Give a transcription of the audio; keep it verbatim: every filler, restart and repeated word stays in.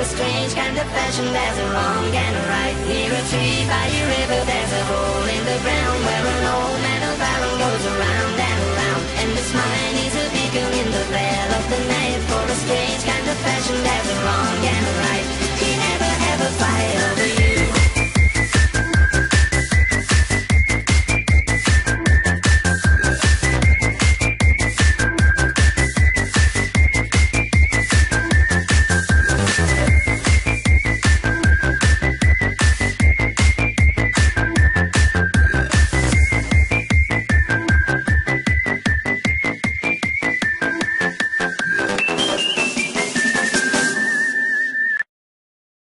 strange kind of fashion. There's a wrong and a right. Near a tree by a river, there's a hole in the ground where an old man of iron goes around.